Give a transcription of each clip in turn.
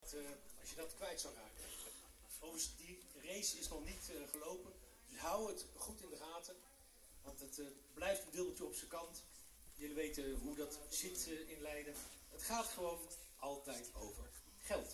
als je dat kwijt zou raken. Overigens, die race is nog niet gelopen. Dus hou het goed in de gaten. Want het blijft een dubbeltje op zijn kant. Jullie weten hoe dat zit in Leiden. Het gaat gewoon altijd over geld.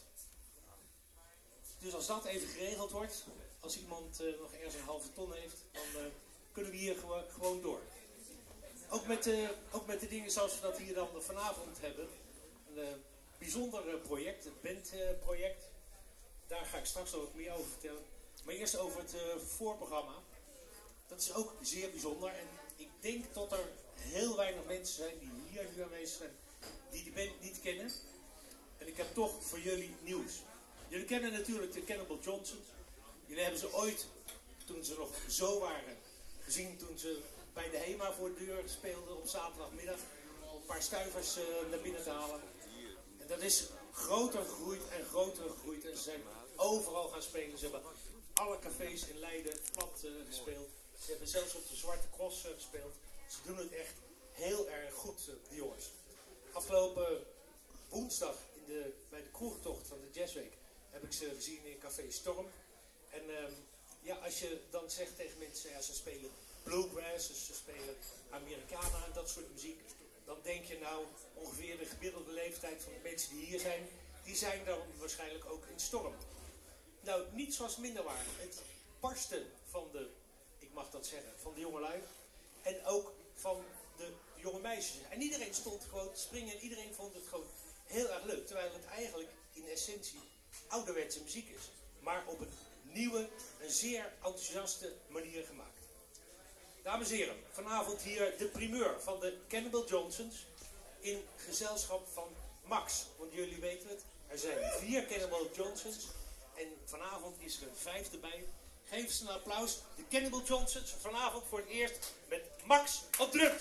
Dus als dat even geregeld wordt, als iemand nog ergens een halve ton heeft, dan kunnen we hier gewoon door. Ook met de dingen zoals we dat hier dan vanavond hebben. Een bijzonder project, het bandproject. Daar ga ik straks nog wat meer over vertellen. Maar eerst over het voorprogramma. Dat is ook zeer bijzonder. En ik denk dat er heel weinig mensen zijn die hier nu aanwezig zijn, die de band niet kennen. En ik heb toch voor jullie nieuws. Jullie kennen natuurlijk de Cannonball Johnsons. Jullie hebben ze ooit, toen ze nog zo waren, gezien toen ze bij de HEMA voor de deur speelden op zaterdagmiddag. Om een paar stuivers naar binnen te halen. En dat is groter gegroeid en groter gegroeid. En ze zijn overal gaan spelen. Ze hebben alle cafés in Leiden plat gespeeld. Ze hebben zelfs op de Zwarte Cross gespeeld. Ze doen het echt heel erg goed, die jongens. Afgelopen woensdag bij de kroegtocht van de Jazzweek heb ik ze gezien in Café Storm. En ja, als je dan zegt tegen mensen, ja, ze spelen bluegrass, dus ze spelen Americana en dat soort muziek. Dan denk je nou, ongeveer de gemiddelde leeftijd van de mensen die hier zijn, die zijn dan waarschijnlijk ook in Storm. Nou, niets was minder waar. Het barsten van de, ik mag dat zeggen, van de jongelui. En ook van de jonge meisjes. En iedereen stond gewoon te springen en iedereen vond het gewoon heel erg leuk. Terwijl het eigenlijk in essentie ouderwetse muziek is. Maar op een nieuwe, een zeer enthousiaste manier gemaakt. Dames en heren, vanavond hier de primeur van de Cannonball Johnsons in gezelschap van Max. Want jullie weten het, er zijn 4 Cannonball Johnsons en vanavond is er een 5e bij. Geef eens een applaus. De Cannonball Johnsons vanavond voor het eerst met Max op drums.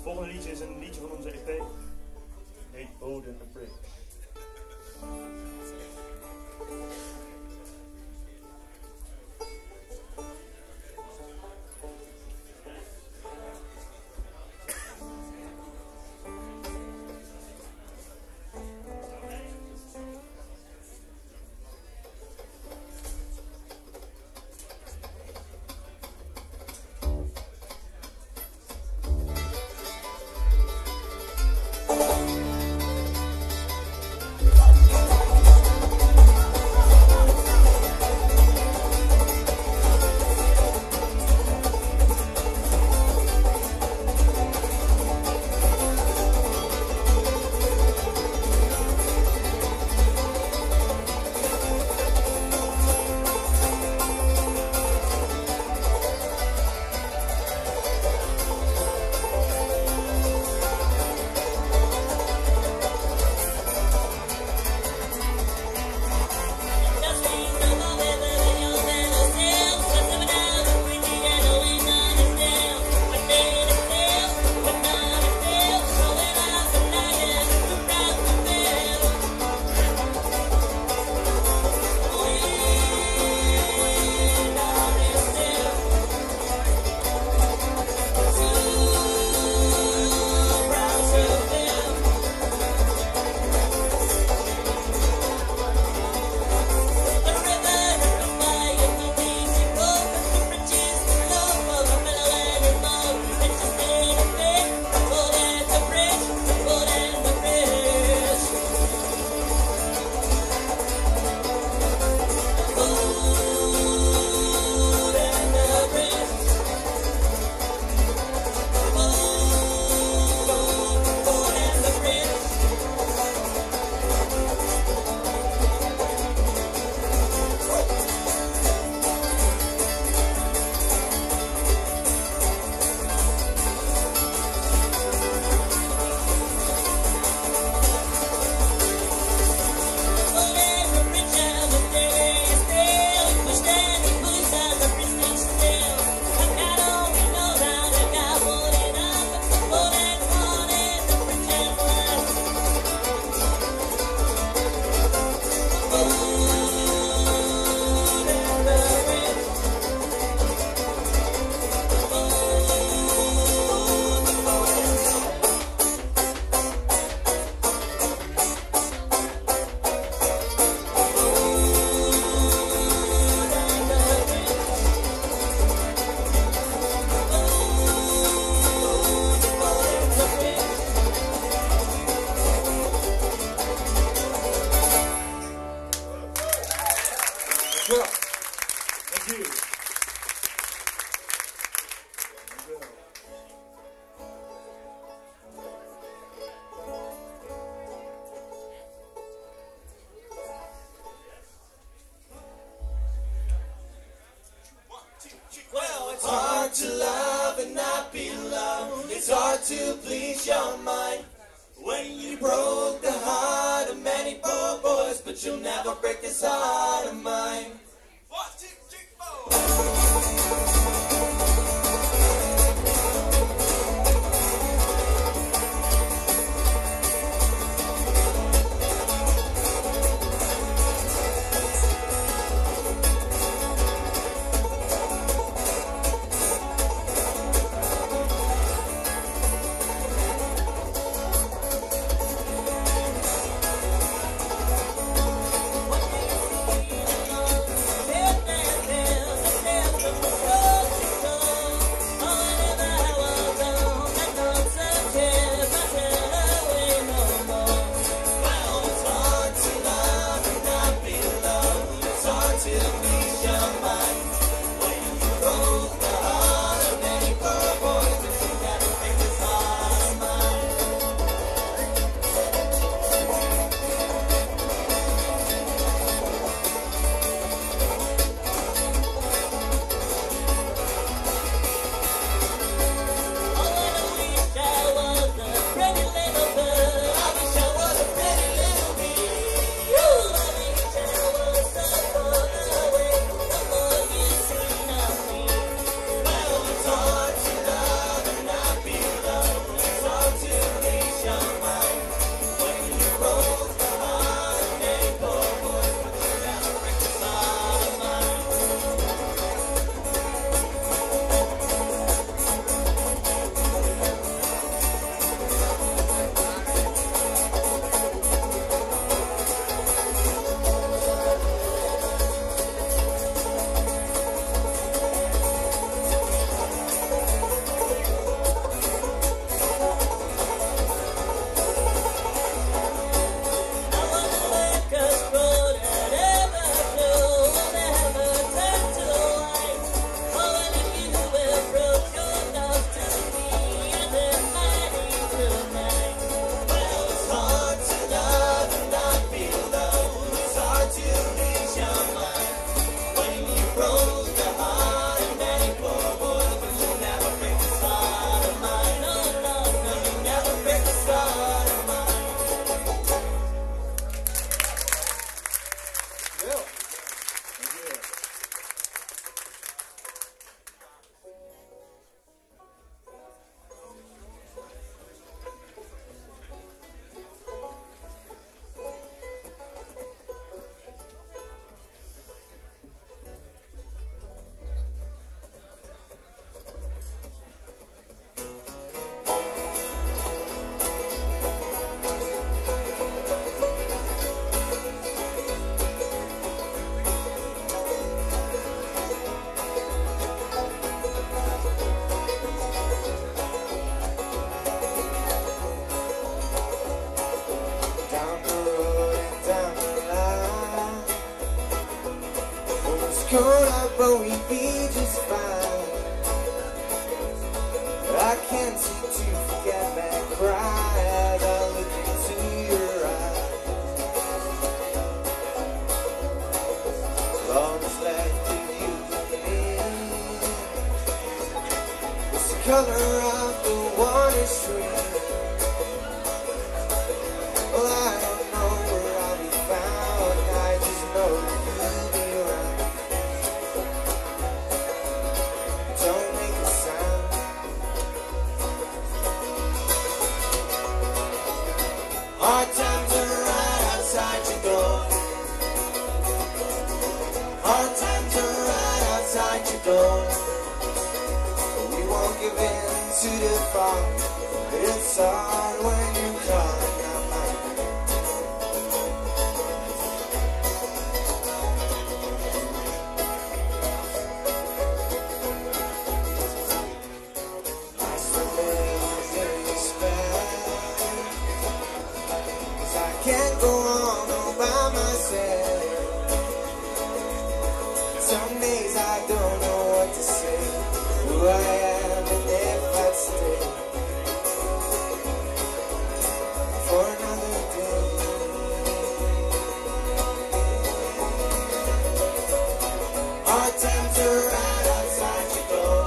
volgende liedje is een liedje van onze EP. Heet Boat and the Bridge. to love and not be loved. It's hard to please your mind. When you broke the heart of many poor boys, but you'll never break this heart of mine. 1, 2, 3, 4. cold up, but we'd be just fine. I can't seem to forget that cry as I look into your eyes. All that's left of you and me is the color of the water stream. Well, I don't know where I'll be found, I just know you'll be around. Don't make a sound. Hard times are right outside your door. Hard times are right outside your door. But we won't give in to the fall. It's hard when you're calling out my name. I still live in despair, 'cause I can't go on all by myself. Some days I don't know what to say, who I am and if I'd stay for another day. Hard times are right outside your door.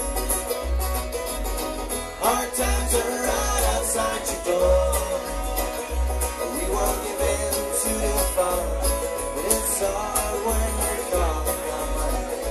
Hard times are right outside your door. We won't give in to the fall, but it's hard when you're calling out my name.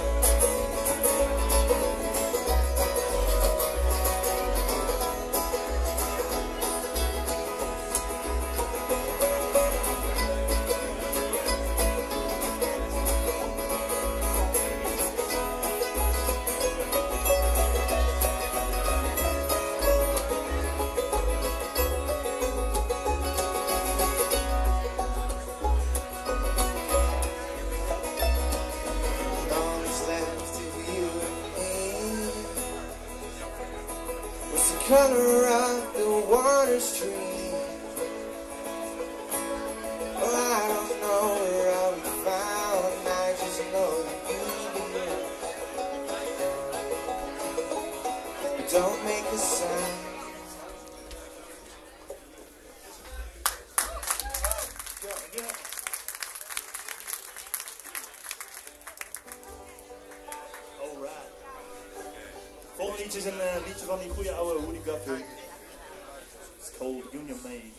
All that's left of you and me was the color of the water stream. Well, I don't know where I'll be found, I just know that you'll be here. But don't make a sound. Alright. Volgende liedje is een liedje van die goede oude Woody Guthrie. It's called Union Made.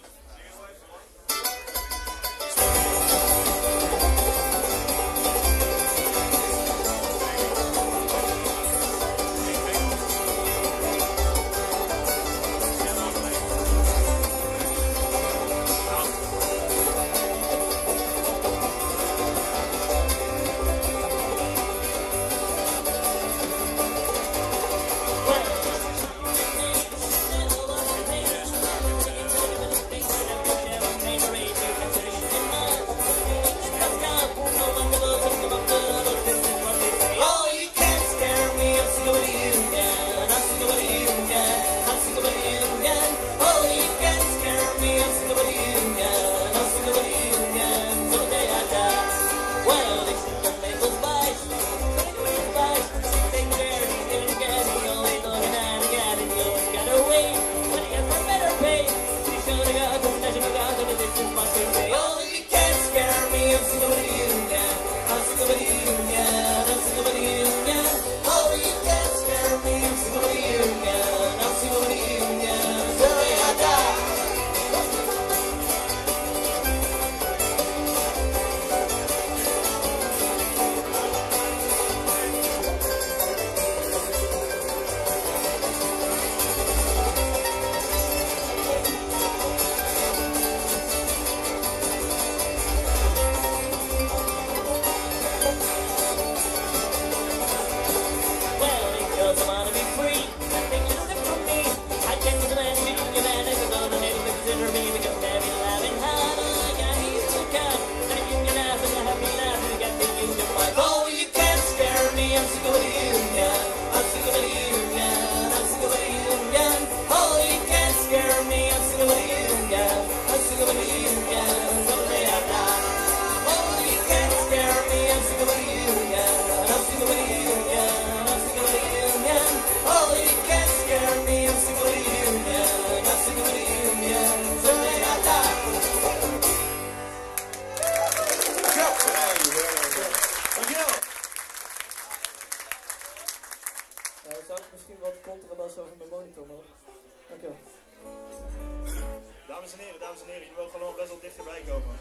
Staat het misschien wat contrabas over mijn monitor, man? Dankjewel. Dames en heren, je wil gewoon best wel dichterbij komen.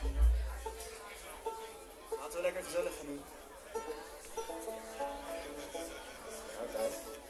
Laten we lekker gezellig gaan doen. Oké.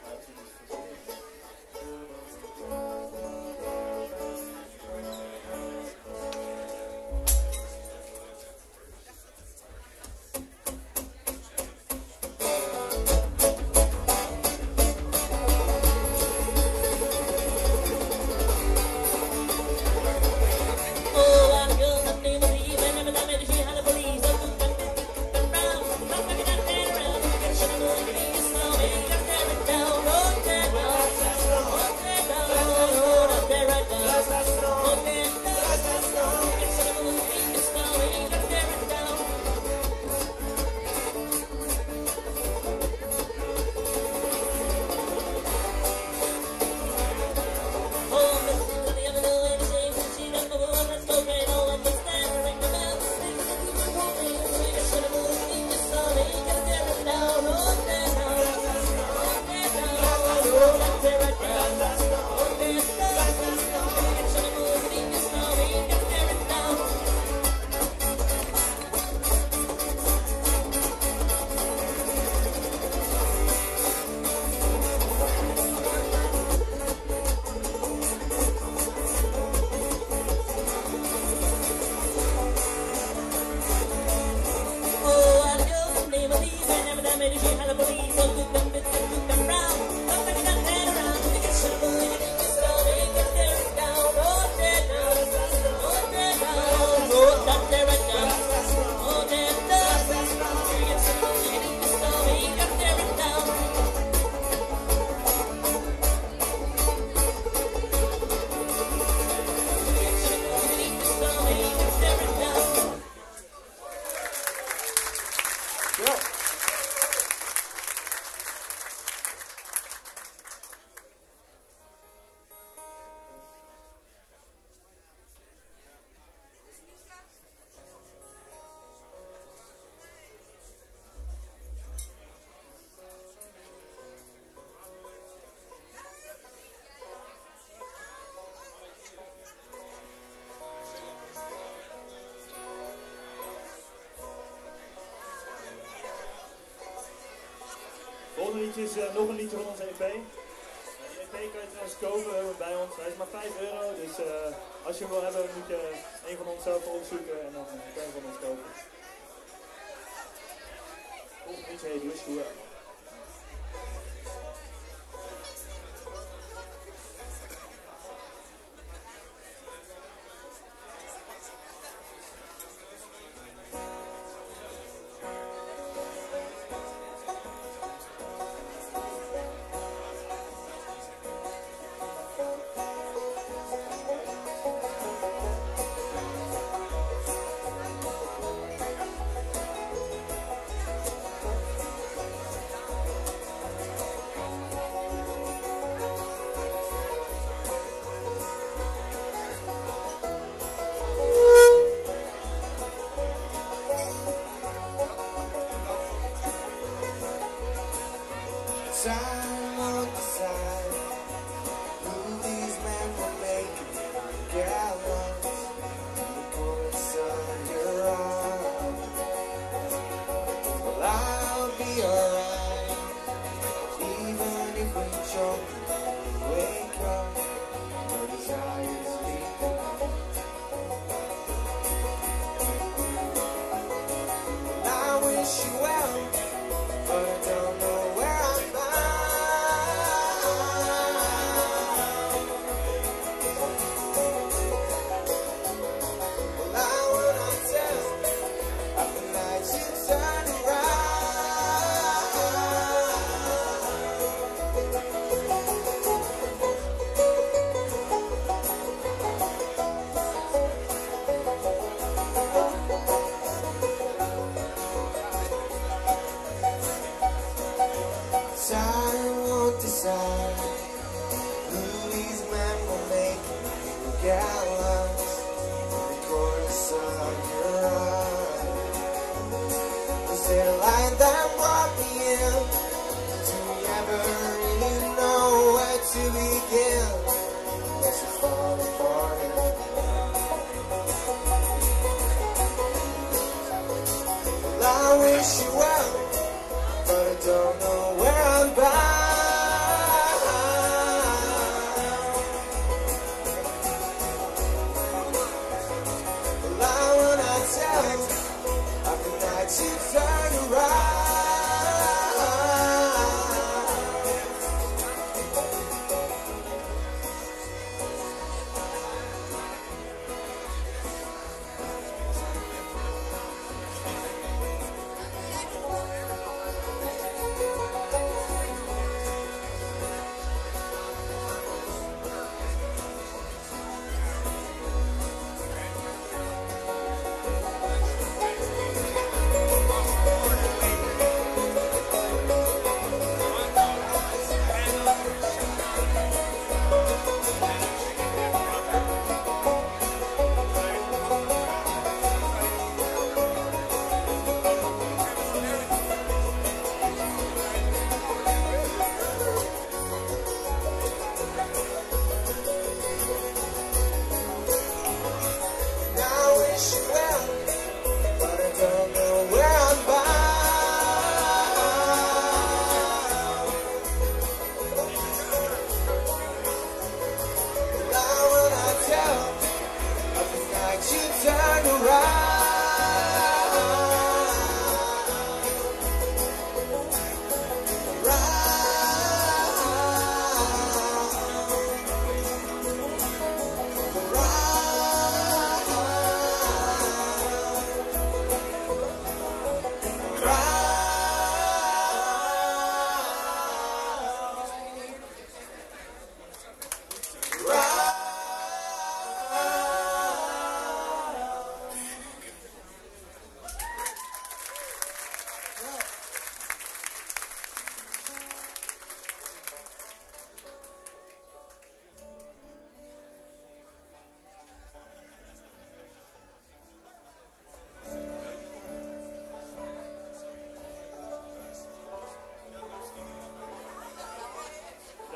Volgende liedje is nog een liedje van onze EP. Die EP kan je trouwens kopen bij ons. Hij is maar €5, dus als je hem wil hebben moet je een van ons zelf opzoeken en dan kan je van ons kopen. Volgende liedje heet Joshua. Time on the side, who these men were making gallons in the chorus of your arm. Well, I'll be alright, even if we choke and wake up, no desires leaving home. And I wish you well, but I don't know where I'm bound. Well, I will not tell after night you turn around.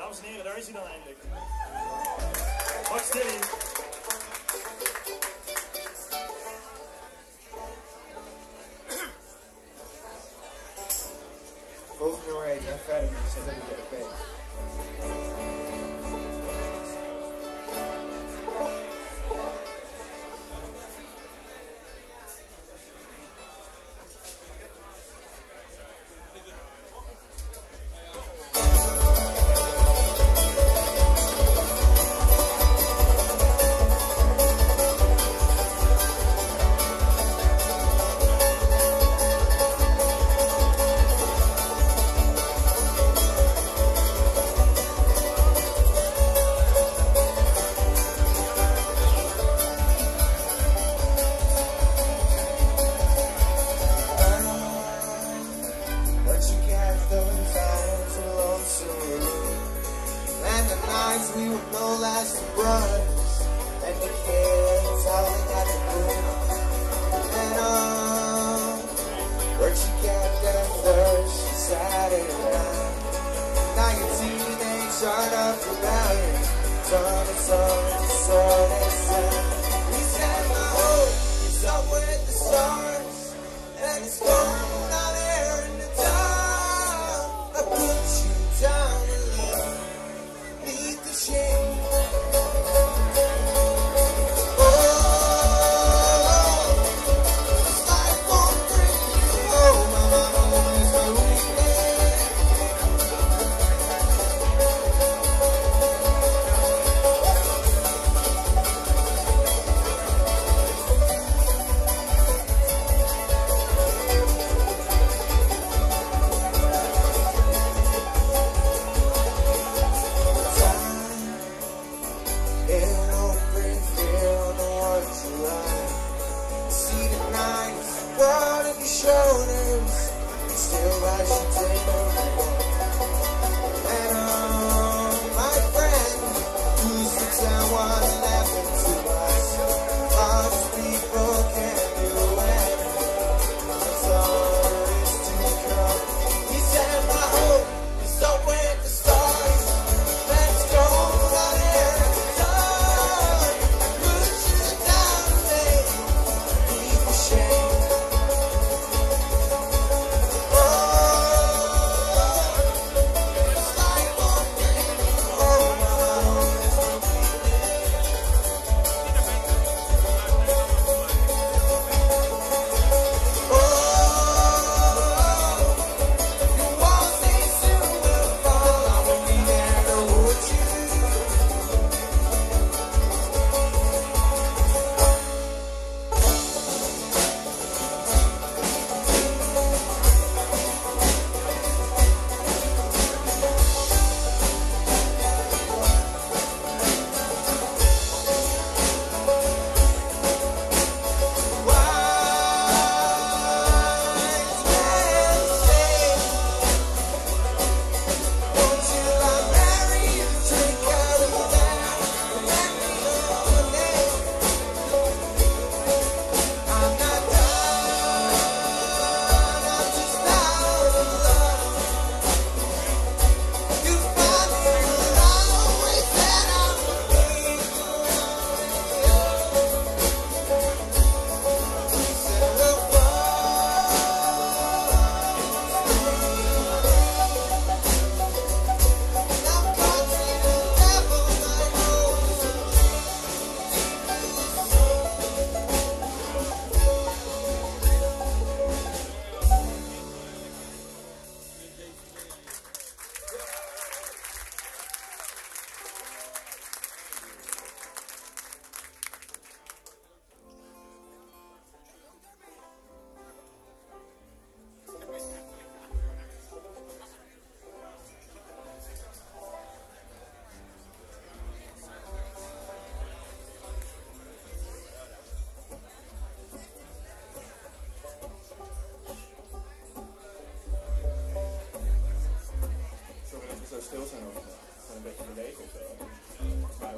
Dames en heren, daar is hij dan eindelijk. Max Tilly. Volgende nummer heet en verder met zet in de EP. stil zijn of gewoon een beetje beleven of zo. Maar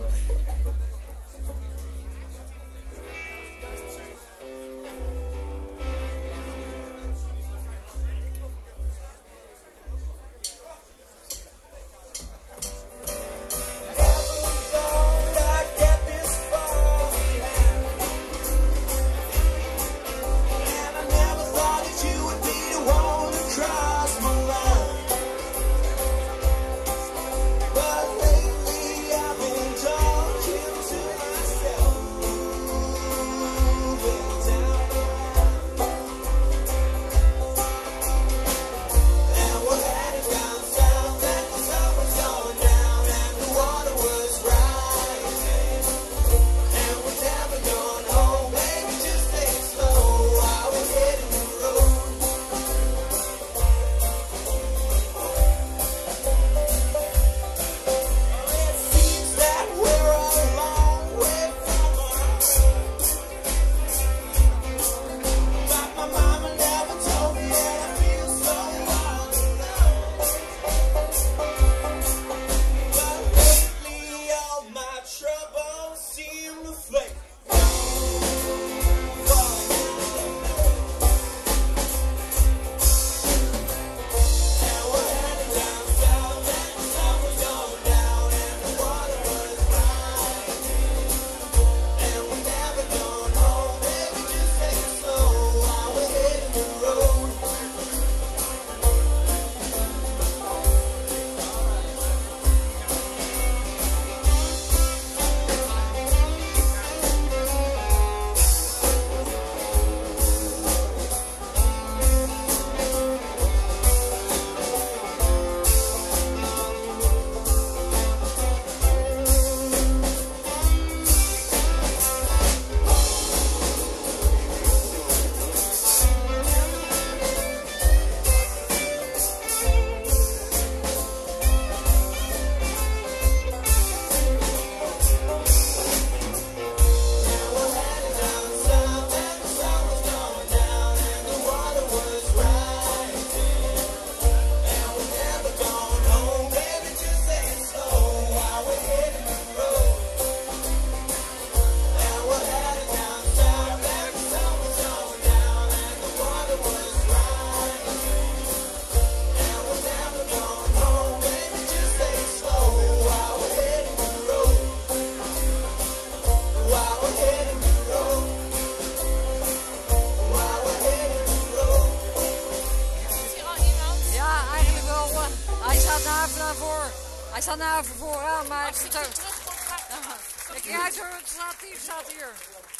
Hij staat nou even vooraan, maar Als hij terugkomt, gaat kijk uit hoor, het staat hier.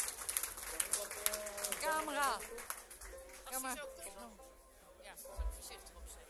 Camera. Als hij zo komt, dan... Ja, zal ik voorzichtig opzetten.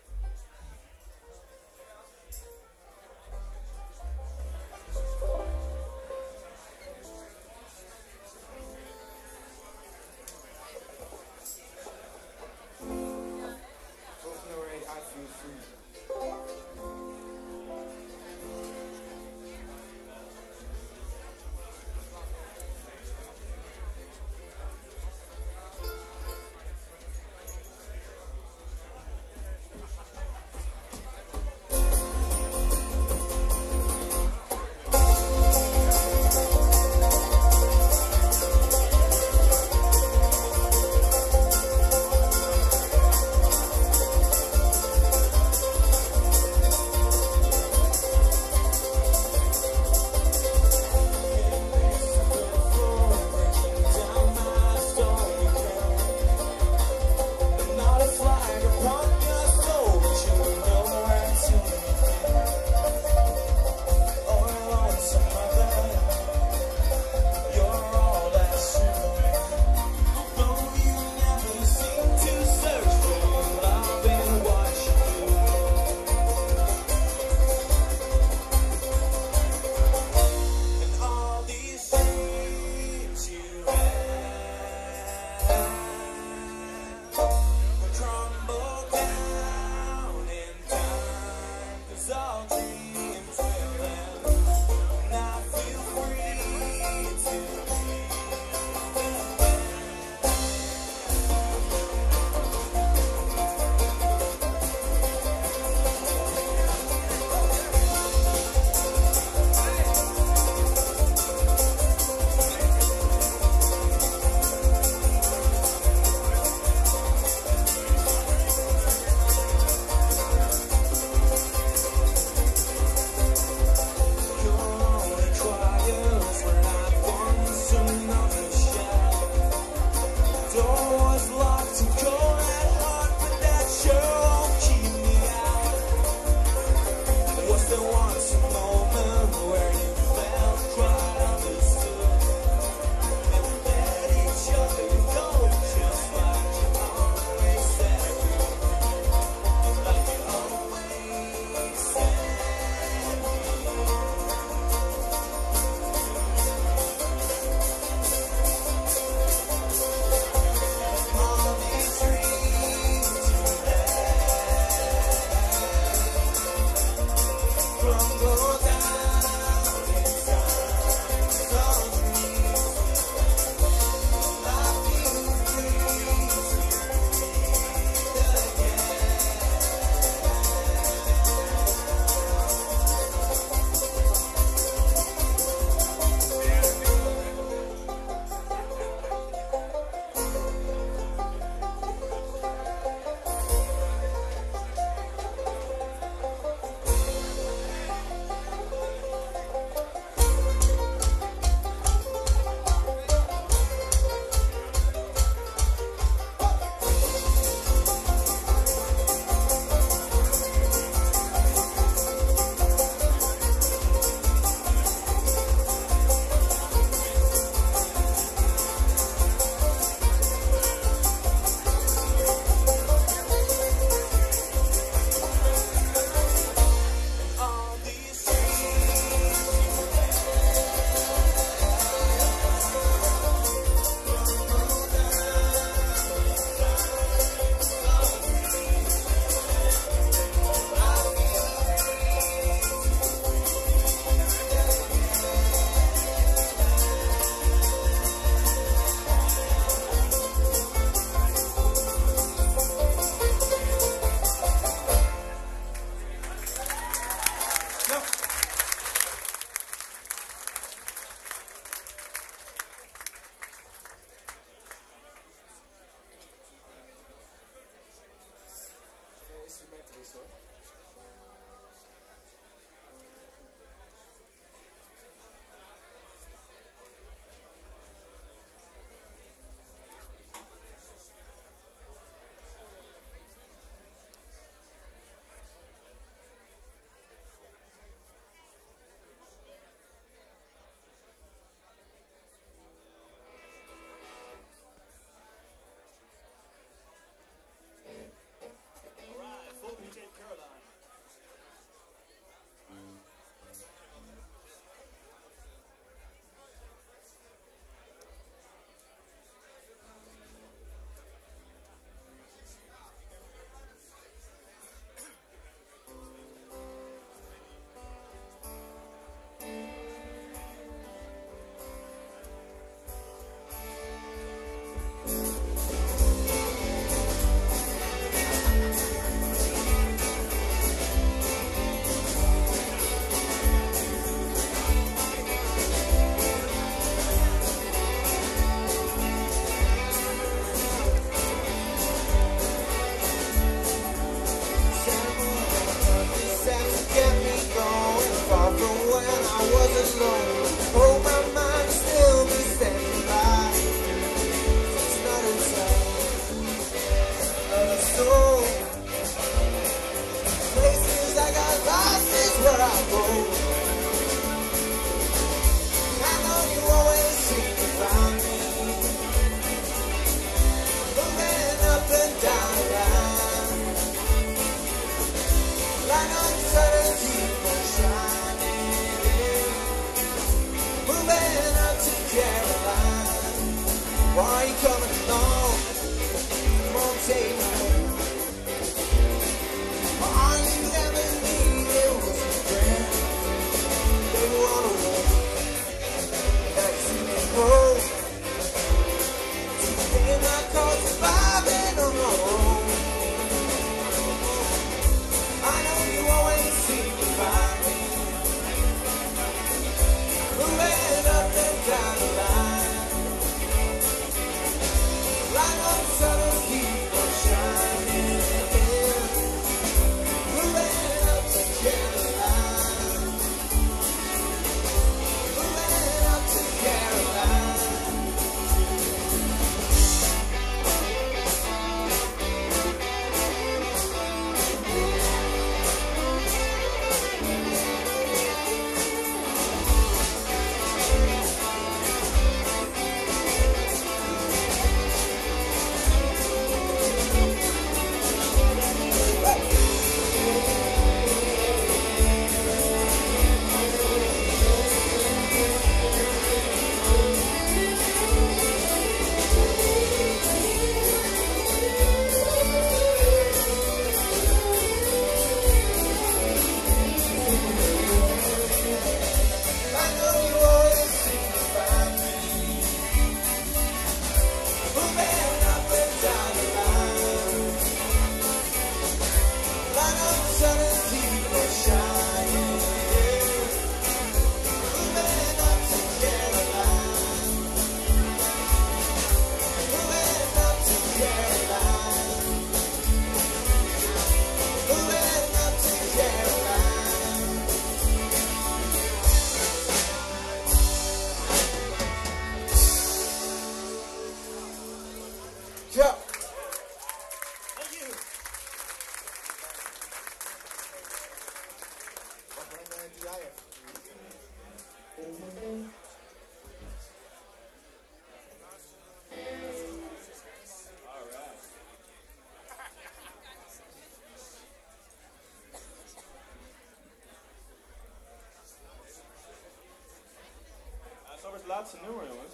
laatste nummer, jongens.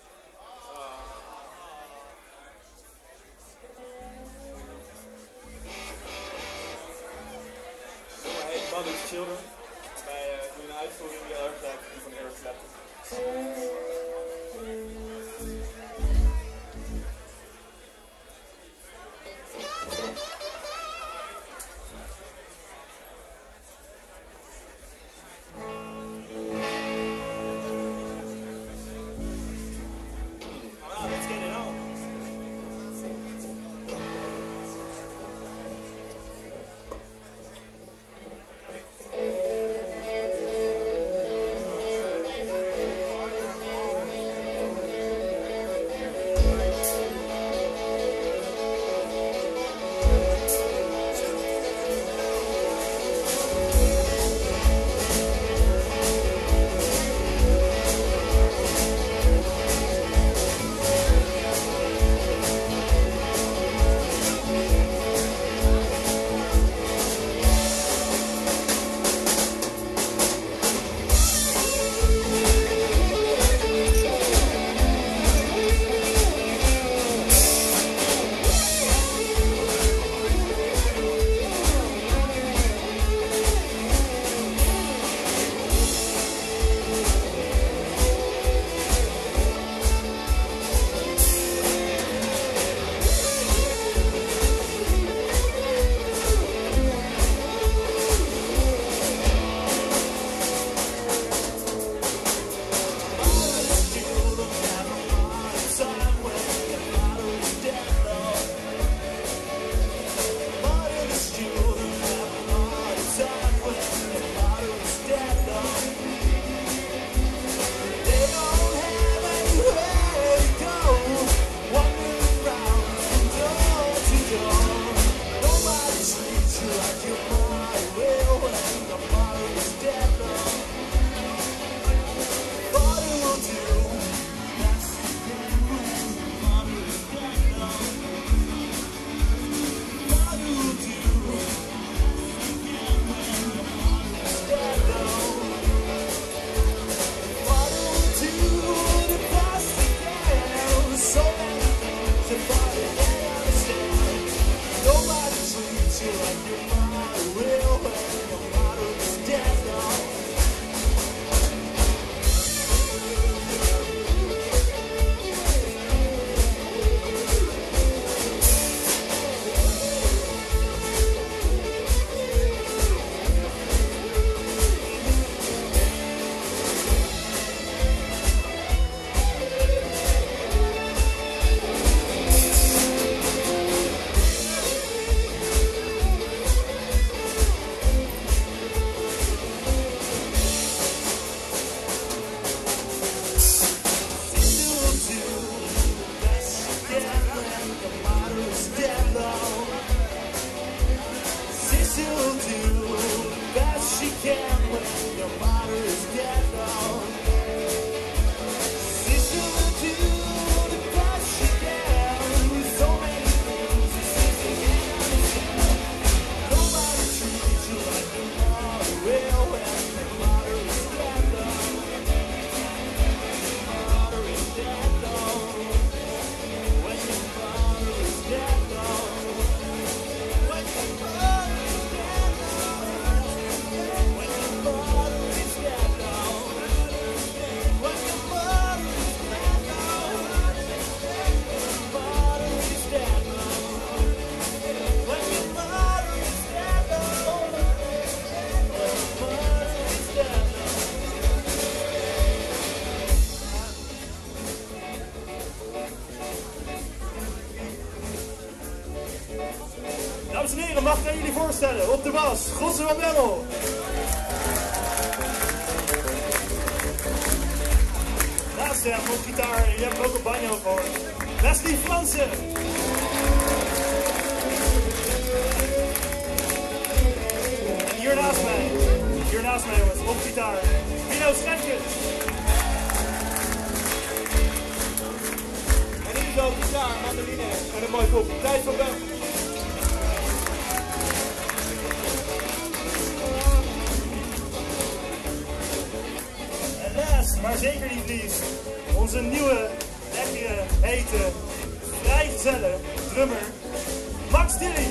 Het nummer heet Mother's Children. Bij een uitvoering die heel erg lijkt op die van Eric Clapton. Dames en heren, mag ik aan jullie voorstellen? Op de bas, Gosse van Bemmel. Naast hem op gitaar, je hebt ook een banjo voor. Leslie Fransen. En hier naast mij jongens, op gitaar, Pino Schenkens. En hier is ook gitaar, mandoline en een mooi kop. Tijd van Bemmel. En last Last, maar zeker niet least, onze nieuwe, lekkere, hete, vrijgezelle drummer, Max Dilly.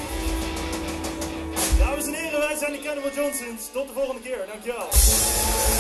Dames en heren, wij zijn de Cannonball Johnsons. Tot de volgende keer, dankjewel.